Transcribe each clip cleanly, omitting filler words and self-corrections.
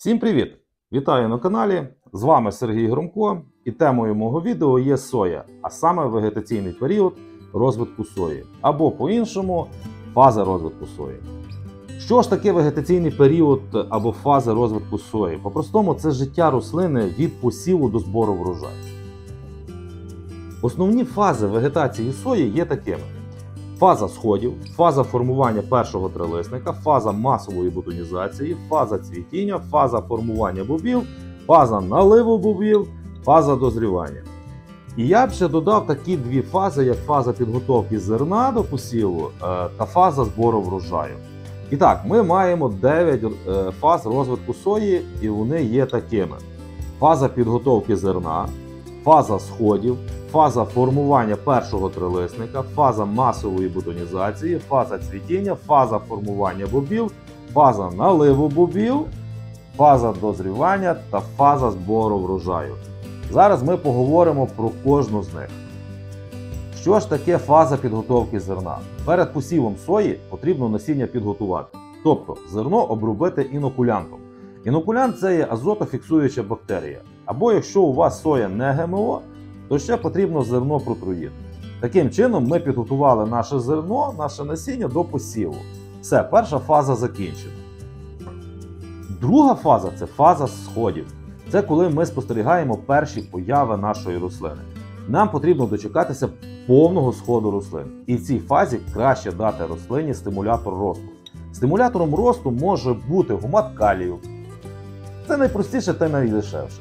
Всім привіт! Вітаю на каналі, з вами Сергій Громко, і темою мого відео є соя, а саме вегетаційний період розвитку сої, або по-іншому фаза розвитку сої. Що ж таке вегетаційний період або фаза розвитку сої? По-простому це життя рослини від посіву до збору врожаю. Основні фази вегетації сої є такими: фаза сходів, фаза формування першого трилисника, фаза масової бутонізації, фаза цвітіння, фаза формування бобів, фаза наливу бобів, фаза дозрівання. І я б ще додав такі дві фази, як фаза підготовки зерна до посіву та фаза збору врожаю. І так, ми маємо 9 фаз розвитку сої, і вони є такими: фаза підготовки зерна, фаза сходів, фаза формування першого трилисника, фаза масової бутонізації, фаза цвітіння, фаза формування бобів, фаза наливу бобів, фаза дозрівання та фаза збору врожаю. Зараз ми поговоримо про кожну з них. Що ж таке фаза підготовки зерна? Перед посівом сої потрібно насіння підготувати, тобто зерно обробити інокулянтом. Інокулянт – це є азотофіксуюча бактерія. Або якщо у вас соя не ГМО, то ще потрібно зерно протруїти. Таким чином ми підготували наше зерно, наше насіння до посіву. Все, перша фаза закінчена. Друга фаза – це фаза сходів. Це коли ми спостерігаємо перші появи нашої рослини. Нам потрібно дочекатися повного сходу рослин. І в цій фазі краще дати рослині стимулятор росту. Стимулятором росту може бути гумат калію. Це найпростіше та найдешевше.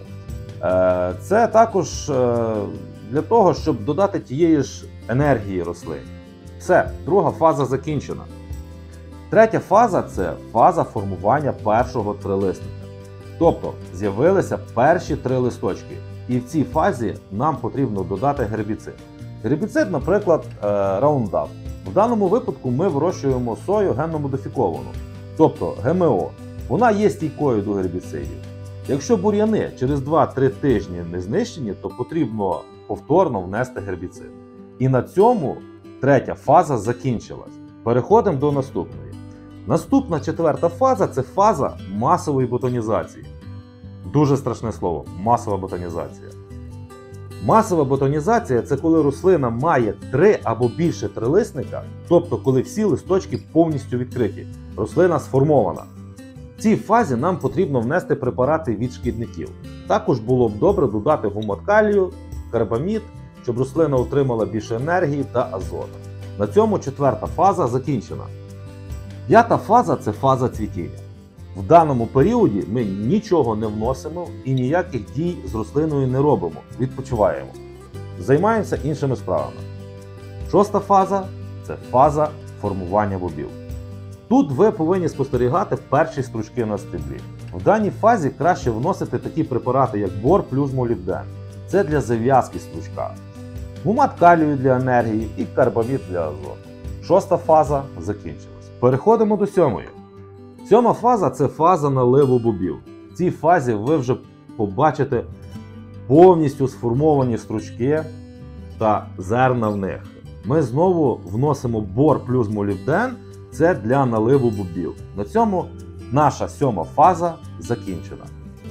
Це також для того, щоб додати тієї ж енергії рослині. Все, друга фаза закінчена. Третя фаза – це фаза формування першого трилисника. Тобто з'явилися перші три листочки. І в цій фазі нам потрібно додати гербіцид. Гербіцид, наприклад, Roundup. В даному випадку ми вирощуємо сою генно-модифіковану, тобто ГМО. Вона є стійкою до гербіцидів. Якщо бур'яни через 2-3 тижні не знищені, то потрібно повторно внести гербіцид. І на цьому третя фаза закінчилась. Переходимо до наступної. Наступна четверта фаза – це фаза масової бутонізації. Дуже страшне слово – масова бутонізація. Масова бутонізація – це коли рослина має 3 або більше трилисника, тобто коли всі листочки повністю відкриті, рослина сформована. В цій фазі нам потрібно внести препарати від шкідників. Також було б добре додати гумат калію, карбамід, щоб рослина отримала більше енергії та азоту. На цьому четверта фаза закінчена. П'ята фаза – це фаза цвітіння. В даному періоді ми нічого не вносимо і ніяких дій з рослиною не робимо, відпочиваємо. Займаємося іншими справами. Шоста фаза – це фаза формування бобів. Тут ви повинні спостерігати перші стручки на стеблі. В даній фазі краще вносити такі препарати, як бор плюс молібден. Це для зав'язки стручка. Гумат калію для енергії і карбамід для азоту. Шоста фаза закінчилась. Переходимо до сьомої. Сьома фаза – це фаза наливу бобів. В цій фазі ви вже побачите повністю сформовані стручки та зерна в них. Ми знову вносимо бор плюс молібден. Це для наливу бобів. На цьому наша сьома фаза закінчена.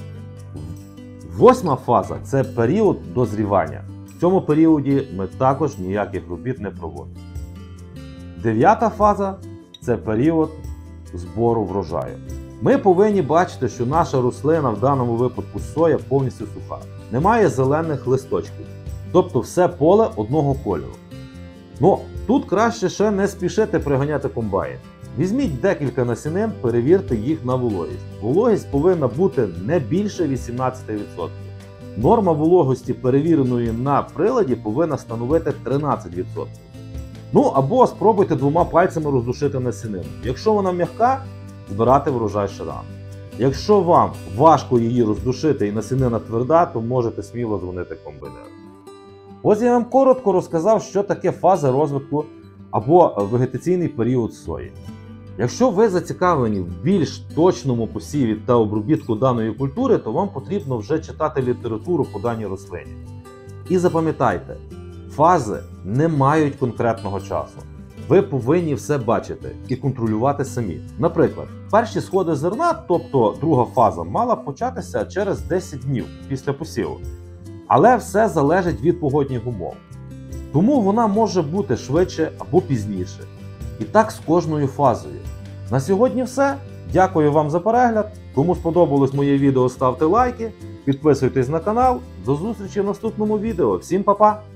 Восьма фаза – це період дозрівання. В цьому періоді ми також ніяких робіт не проводимо. Дев'ята фаза – це період збору врожаю. Ми повинні бачити, що наша рослина, в даному випадку соя, повністю суха. Немає зелених листочків. Тобто все поле одного кольору. Тут краще ще не спішити приганяти комбайн. Візьміть декілька насінин, перевірте їх на вологість. Вологість повинна бути не більше 18%. Норма вологості, перевіреної на приладі, повинна становити 13%. Або спробуйте двома пальцями роздушити насінину. Якщо вона м'яка, збирати врожай ще рано. Якщо вам важко її роздушити і насінина тверда, то можете сміло дзвонити комбайнеру. Ось я вам коротко розказав, що таке фаза розвитку або вегетаційний період сої. Якщо ви зацікавлені в більш точному посіві та обробітку даної культури, то вам потрібно вже читати літературу по даній рослині. І запам'ятайте, фази не мають конкретного часу. ви повинні все бачити і контролювати самі. Наприклад, перші сходи зерна, тобто друга фаза, мала початися через 10 днів після посіву. Але все залежить від погодних умов. Тому вона може бути швидше або пізніше. І так з кожною фазою. На сьогодні все. Дякую вам за перегляд. Кому сподобалось моє відео, ставте лайки, підписуйтесь на канал. До зустрічі в наступному відео. Всім па-па!